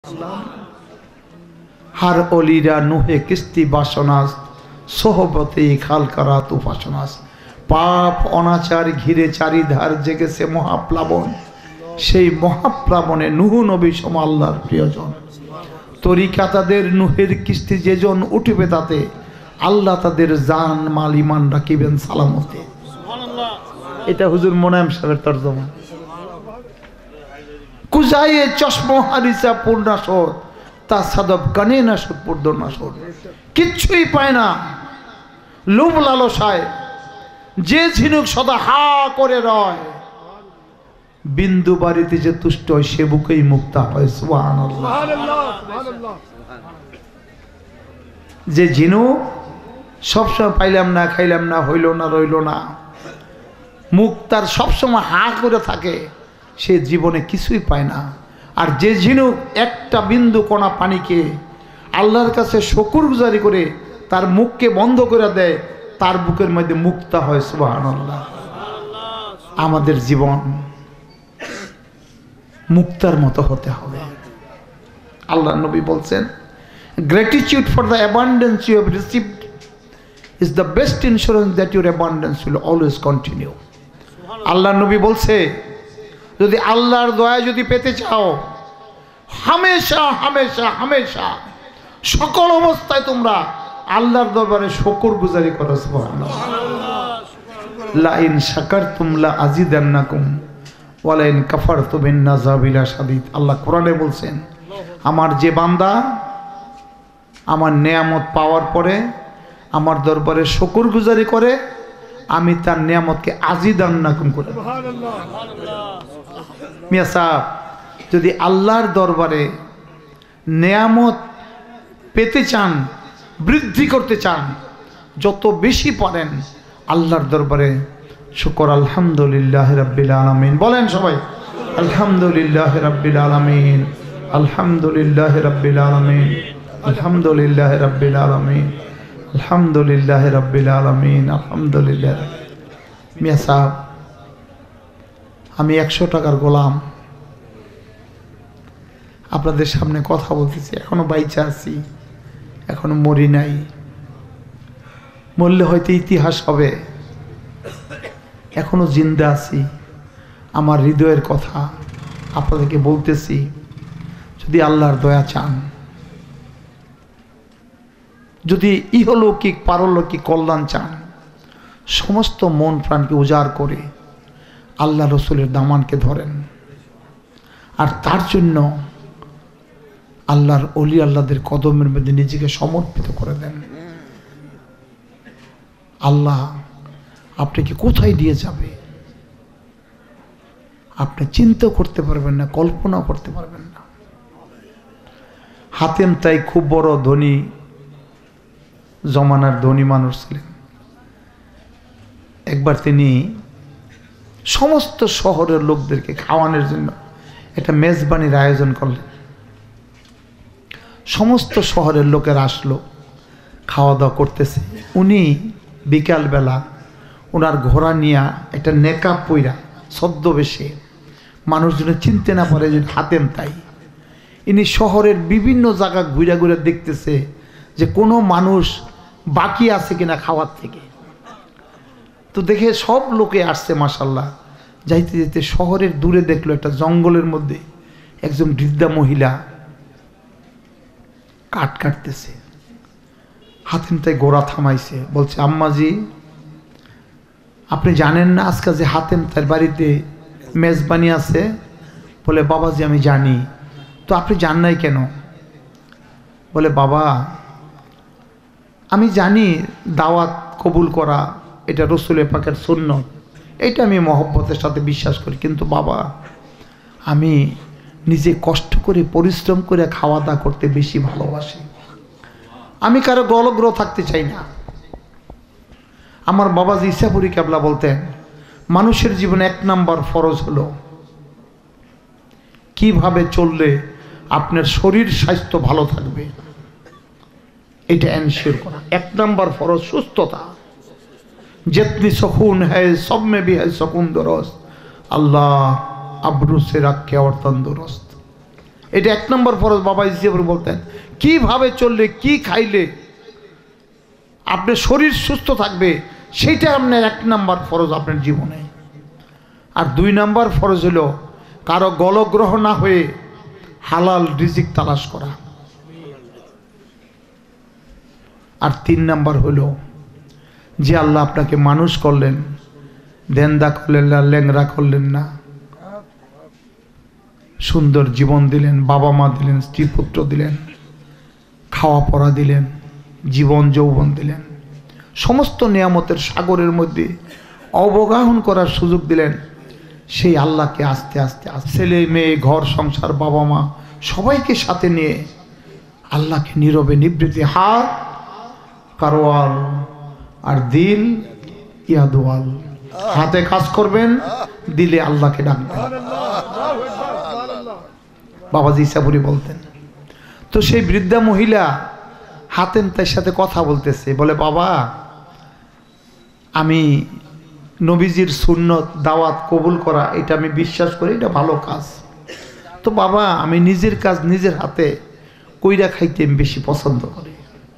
हर ओलीरा नुहे किस्ती बासनास सोहबते खाल करा तुफासनास पाप अनाचार घिरे चारिधार जेगेছে মহাপ্লাবন সেই মহাপ্লাবনে নুহ নবী সম আল্লাহর প্রিয়জন তরিকা তাদের নুহের কিস্তি যেজন উঠবে তাতে আল্লাহ তাদের জান মাল ঈমান রাখিবেন সালামতে সুবহানাল্লাহ। এটা হুজুর মোনায়েম সাহেবের তরজমা। কুজায়ে চশমা হারিসা পূর্ণাসর তা সাদব কানে না সুপূর্ণ নাসর কিচ্ছুই পায় না লোভ লালসায় যে ঝিনুক সদা হা করে রয় বিন্দু বাড়িতে যে তুষ্ট হয় সে বুকেই মুক্তা হয় সুবহানাল্লাহ সুবহানাল্লাহ। যে ঝিনুক সবসময় পাইলাম না খাইলাম না হইল না রইল না মুখ তার সবসময় হা করে থাকে সে জীবনে কিছুই পায় না। আর যে ঝিনুক একটা বিন্দু কণা পানিকে আল্লাহর কাছে শুকরগুজারি করে তার মুখকে বন্ধ করে দেয় তার বুকের মধ্যে মুক্তা হয় সুবহানাল্লাহ। আমাদের জীবন মুক্তার মতো হতে হবে। আল্লাহ নবী বলছেন gratitude for the abundance you have received is the best insurance that your abundance will always continue. Allah নবী বলছে যদি আল্লাহর দয়া যদি পেতে চাও হামেশা হামেশা হামেশা সকল অবস্থায় তোমরা আল্লাহর দরবারে শুকরগুজারি করো সুবহানাল্লাহ। লা ইন শাকারতুম লা আযীদান্নাকুম ওয়া লা ইন কাফারতুম ইন আযাবি লাশাদীদ। আল্লাহ কোরআনে বলছেন আমার যে বান্দা আমার নেয়ামত পাওয়ার পরে আমার দরবারে শুকরগুজারি করে আমি তার নিয়ামতকে আযীদান্নাকুম করে সুবহানাল্লাহ। মিয়া সাহেব যদি আল্লাহর দরবারে নিয়ামত পেতে চান বৃদ্ধি করতে চান যত বেশি পারেন আল্লাহর দরবারে শুকর আলহামদুলিল্লাহ রাব্বিল আলামিন বলেন সবাই আলহামদুলিল্লাহ রাব্বিল আলামিন আলহামদুলিল্লাহ রাব্বিল আলামিন আলহামদুলিল্লাহ রাব্বিল আলামিন আলহামদুলিল্লাহ রাব্বিল আলামিন আলহামদুলিল্লাহ। মিয়া সাহেব আমি 100 টাকার গোলাম আপনাদের সামনে কথা বলতেছি এখনো বাইচা আছি এখনো মরি নাই মরলে হয়তো ইতিহাস হবে এখনো জিন্দা আছি আমার হৃদয়ের কথা আপনাদেরকে বলতেছি। যদি আল্লাহর দয়া চান যদি ইহলৌকিক পারলৌকিক কল্যাণ চান সমস্ত মন প্রাণকে উজাড় করে আল্লাহ রসুলের দামানকে ধরেন আর তার জন্য আল্লাহর ওলি আল্লাহদের কদমের মধ্যে নিজেকে সমর্পিত করে দেন। আল্লাহ আপনাকে কোথায় দিয়ে যাবে আপনি চিন্তা করতে পারবেন না কল্পনা করতে পারবেন না। হাতেম তাই খুব বড় ধনী জমানার ধনী মানুষ ছিলেন। একবার তিনি সমস্ত শহরের লোকদেরকে খাওয়ানোর জন্য একটা মেজবানির আয়োজন করলেন। সমস্ত শহরের লোকের আসলো খাওয়া দাওয়া করতেছে। উনি বিকালবেলা ওনার ঘোড়া নিয়ে একটা নেকাব পইরা ছদ্মবেশে মানুষজন চিনতে না পারে যে হাতেম তাই ইনি শহরের বিভিন্ন জায়গা ঘুরে ঘুরে দেখতেছে যে কোনো মানুষ বাকি আছে কিনা খাওয়ার থেকে। তো দেখে সব লোকে আসছে মাশাল্লাহ। যাইতে যেতে শহরের দূরে দেখলো একটা জঙ্গলের মধ্যে একজন বৃদ্ধা মহিলা কাঠ কাটতেছে। হাতেম তাই গোড়া থামাইছে বলছে আম্মাজি আপনি জানেন না আজকে যে হাতেম তার বাড়িতে মেজবানি আছে? বলে বাবাজি আমি জানি। তো আপনি জান নাই কেন? বলে বাবা আমি জানি দাওয়াত কবুল করা এটা রসুলের পাকের সুন্নত এটা আমি মহব্বতের সাথে বিশ্বাস করি কিন্তু বাবা আমি নিজে কষ্ট করে পরিশ্রম করে খাওয়া দাওয়া করতে বেশি ভালোবাসি। আমি কারো গলগ্রহ থাকতে চাই না। আমার বাবাজি ইসাপুরি কেবলা বলতেন মানুষের জীবনে 1 নাম্বার ফরজ হলো কিভাবে চললে আপনার শরীর স্বাস্থ্য ভালো থাকবে এটা এনশিওর করা। 1 নাম্বার ফরজ সুস্থতা। जितनी सुकून है सब में भी है सुकून दुरुस्त अल्लाह अब्रू से रखे और तंदुरुस्त। এটা 1 নম্বর ফরজ। বাবা ইসাপুরি বলতেন কিভাবে চললে কি খাইলে আপনার শরীর সুস্থ থাকবে সেইটা আপনার 1 নম্বর ফরজ আপনার জীবনে। আর 2 নম্বর ফরজ হলো কারো গলগ্রহ না হয়ে হালাল রিজিক তালাশ করা। আর 3 নম্বর হলো যে আল্লাহ আপনাকে মানুষ করলেন, দেন্দা করলেন না, ল্যাংরা করলেন না, সুন্দর জীবন দিলেন, বাবা মা দিলেন, স্ত্রী পুত্র দিলেন, খাওয়া পড়া দিলেন, জীবন যৌবন দিলেন, সমস্ত নিয়ামতের সাগরের মধ্যে অবগাহন করার সুযোগ দিলেন। সেই আল্লাহকে আস্তে আস্তে ছেলে মেয়ে ঘর সংসার বাবা মা সবাইকে সাথে নিয়ে আল্লাহকে নীরবে নিবৃত্তি হাত কারওয়াল আর দিল ইয়াদওয়াল, হাতে কাজ করবেন, দিলে আল্লাহকে ডাকবেন। বাবাজি ইসাপুরি বলতেন। তো সেই বৃদ্ধা মহিলা হাতেম তার সাথে কথা বলতেছে, বলে বাবা আমি নবীজির সুন্নত দাওয়াত কবুল করা এটা আমি বিশ্বাস করি, এটা ভালো কাজ। তো বাবা আমি নিজের কাজ নিজের হাতে কইরা খাইতে আমি বেশি পছন্দ করি।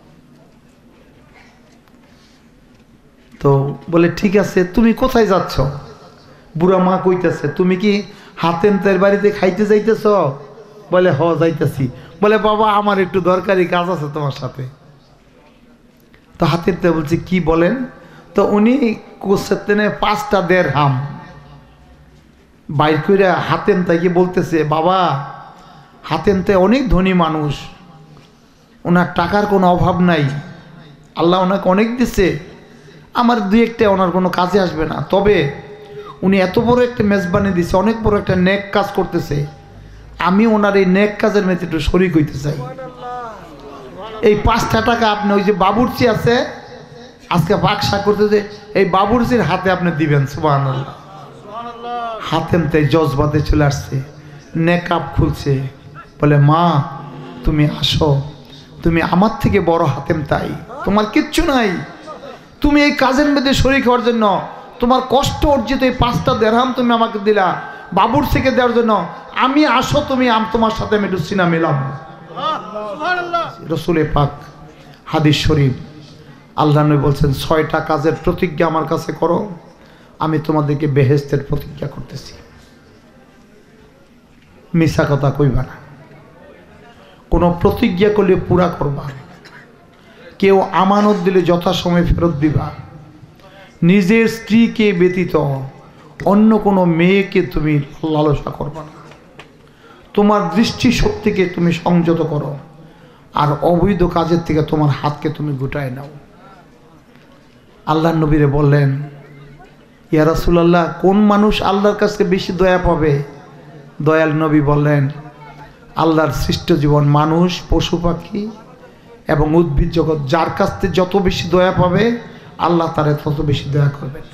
তো বলে ঠিক আছে তুমি কোথায় যাচ্ছ? বুড়া মা কইতেছে তুমি কি হাতেম তার বাড়িতে খাইতে যাইতেছ? বলে হ যাইতেছি। বলে বাবা আমার একটু দরকারি কাজ আছে তোমার সাথে। তো হাতেম তে বলছে কি বলেন? তো উনি কোসেতেনে 5টা দিরহাম বাইর করে হাতেম তাইকে বলতেছে বাবা হাতেম তে অনেক ধনী মানুষ, ওনার টাকার কোনো অভাব নাই, আল্লাহ ওনাকে অনেক দিছে, আমার 2-1টা ওনার কোনো কাজে আসবে না, তবে উনি এত বড় একটা মেজবানি দিছে, অনেক বড় একটা নেক কাজ করতেছে, আমি ওনার এই নেক কাজের মধ্যে একটু শরীক হইতে চাই। এই 5টা টাকা আপনি ওই যে বাবুর্চি আছে আজকে বাক্সা করতেছে, এই বাবুর্চির হাতে আপনি দিবেন। সুবহানাল্লাহ। হাতেম তাই জজবাতে চলে আসছে, নেকাব খুলছে, বলে মা তুমি আসো, তুমি আমার থেকে বড় হাতেম তাই, তোমার কিচ্ছু নাই, তুমি এই কাজের মধ্যে শরীক হওয়ার জন্য তোমার কষ্ট অর্জিত এই 5টা দিরহাম তুমি আমাকে দিলা বাবুর্চিকে দেওয়ার জন্য, আমি আসো তুমি তোমার সাথে আমি একটু সিনা মিলাম। রসুল পাক হাদিস শরীফ আল্লাহ নবী বলছেন 6টা কাজের প্রতিজ্ঞা আমার কাছে করো, আমি তোমাদেরকে বেহেশতের প্রতিজ্ঞা করতেছি। মিছা কথা কইবা না, কোনো প্রতিজ্ঞা করলে পুরা করবা, কেউ আমানত দিলে যথাসময়ে ফেরত দিবা, নিজের স্ত্রীকে ব্যতীত অন্য কোনো মেয়েকে তুমি লালসা করবা না, তোমার দৃষ্টি শক্তিকে তুমি সংযত করো, আর অবৈধ কাজের থেকে তোমার হাতকে তুমি গুটায় নাও। আল্লাহ নবীরে বললেন ইয়া রাসূলুল্লাহ কোন মানুষ আল্লাহর কাছে বেশি দয়া পাবে? দয়াল নবী বললেন আল্লাহর সৃষ্ট জীবন মানুষ পশু পাখি এবং উদ্ভিদ জগৎ যার কাছ থেকে যত বেশি দয়া পাবে আল্লাহ তারে তত বেশি দয়া করবেন।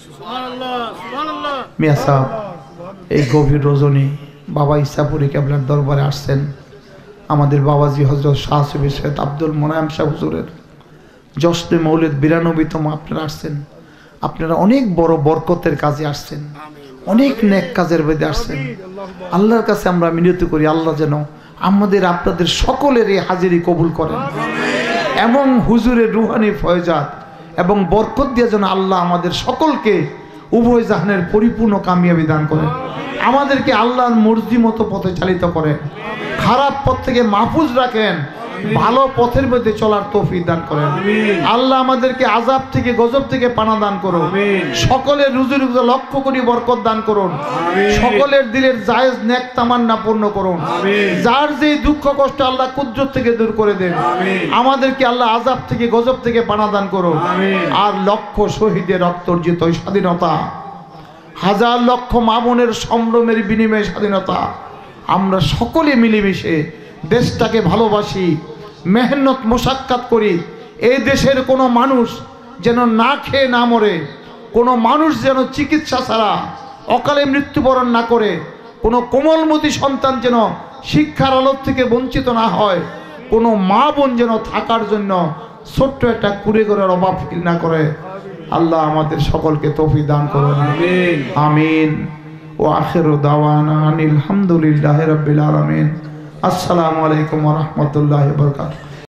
মিয়া সাহেব এই গভীর রজনী বাবা ইসাপুরি কেবলার দরবারে আসছেন, আমাদের বাবাজি হযরত শাহ সুফি সৈয়দ আব্দুল মোনায়েম শাহ হুজুরের জশ্নে মৌলিদ 92তম আপনারা আসছেন। আপনারা অনেক বড় বরকতের কাজে আসছেন, অনেক নেক কাজের মধ্যে আসছেন। আল্লাহর কাছে আমরা মিনতি করি আল্লাহ যেন আমাদের আপনাদের সকলের এই হাজিরি কবুল করেন এবং হুজুরের রুহানি ফয়জাত এবং বরকত দিয়ে যেন আল্লাহ আমাদের সকলকে উভয় জাহানের পরিপূর্ণ কামিয়াবি দান করেন, আমাদেরকে আল্লাহর মর্জি মতো পথে চালিত করেন, খারাপ পথ থেকে মাহফুজ রাখেন, ভালো পথের মধ্যে চলার তৌফিক দান করেন। আল্লাহ আমাদেরকে আযাব থেকে গজব থেকে পানা দান করুন, সকলের রুজির লক্ষ্য কোটি বরকত দান করুন, সকলের দিলের জায়েজ নেক তামান্না পূর্ণ করুন, যার যে দুঃখ কষ্ট আল্লাহ কুদরত থেকে দূর করে দেন, আমাদেরকে আল্লাহ আযাব থেকে গজব থেকে পানা দান করুন। আর লক্ষ শহীদের রক্ত অর্জিত স্বাধীনতা, হাজার লক্ষ মা বোনের সম্ভ্রমের বিনিময়ে স্বাধীনতা, আমরা সকলে মিলেমিশে দেশটাকে ভালোবাসি, মেহনত মোশাক্কাত করি, এই দেশের কোনো মানুষ যেন না খেয়ে না মরে, কোনো মানুষ যেন চিকিৎসা ছাড়া অকালে মৃত্যুবরণ না করে, কোনো কোমলমতি সন্তান যেন শিক্ষার আলোর থেকে বঞ্চিত না হয়, কোনো মা বোন যেন থাকার জন্য ছোট্ট একটা কুড়ে ঘরের অভাব ফিল না করে। আল্লাহ আমাদের সকলকে তৌফিক দান করুন, আমিন। ও আখিরু দাওয়ানা আনিল হামদুলিল্লাহি রাব্বিল আলামিন। আসসালামু আলাইকুম ওয়া রাহমাতুল্লাহি ওয়া বারাকাতুহু।